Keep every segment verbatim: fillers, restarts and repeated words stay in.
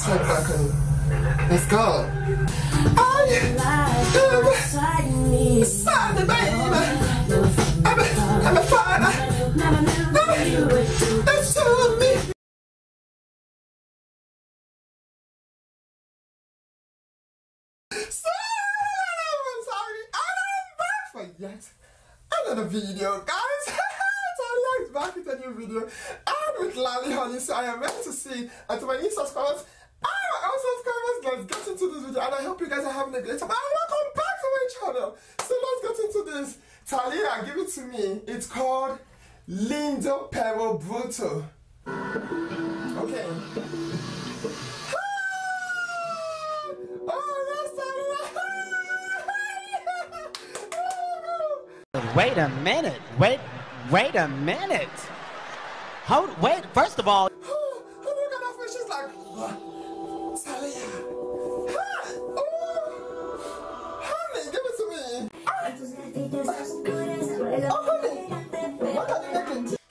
check back on it. Let's go. I am Sunday, baby. I'm a, I'm a father. That's so me. So, I'm sorry. I'm back for yet another video, guys. Thalía is back with a new video. And with Lali, honey. So I am ready to see. And to my new subscribers, and my old subscribers, let's get into this video. And I hope you guys are having a great time. And welcome back to my channel. So let's get into this. Thalía, give it to me. It's called Lindo pero Bruto. Okay. Wait a minute. Wait, wait a minute. Hold, wait, first of all. Oh, look at that face. She's like, what? Thalía. Oh, honey, give it to me. Oh, honey. What are you making?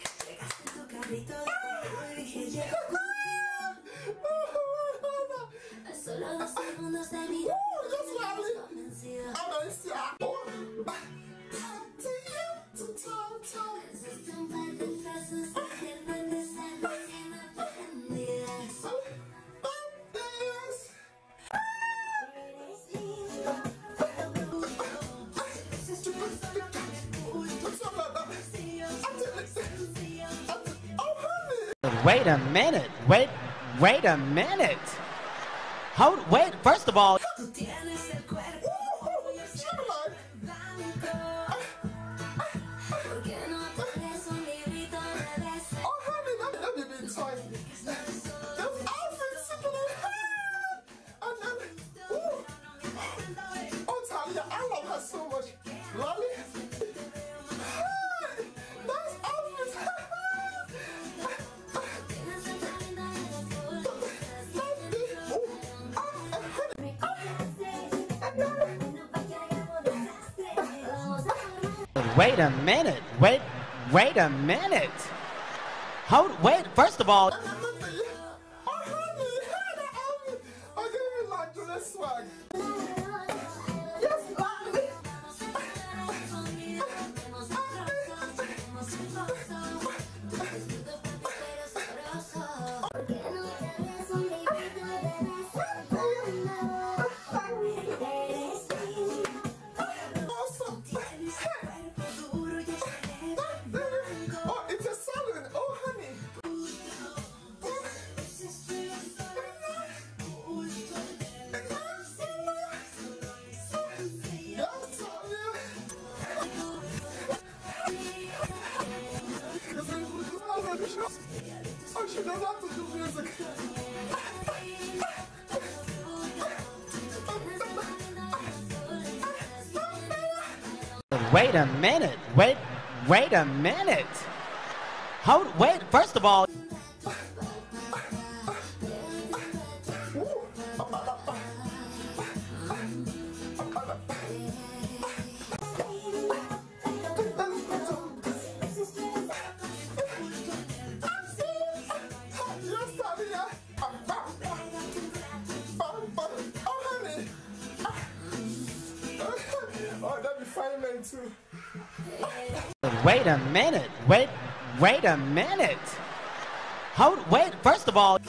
Wait a minute. Wait, wait a minute. Hold, wait, first of all. Wait a minute. Wait, wait a minute. Hold, wait, first of all. Oh, she doesn't have to do music. Wait a minute. Wait, wait a minute. Hold, wait, first of all. Too. Wait a minute. Wait, wait a minute. Hold, wait, first of all.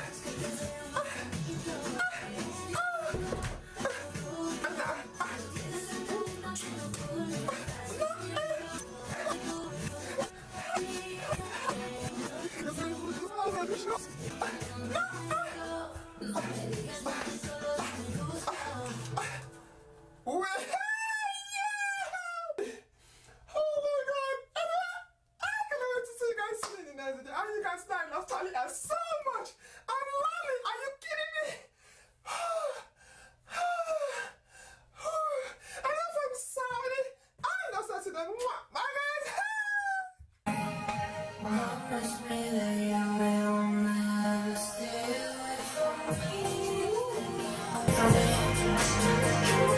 And you guys know I love Thalía so much. And Lali, are you kidding me? And I'm from Saudi. I know such a thing. My guys.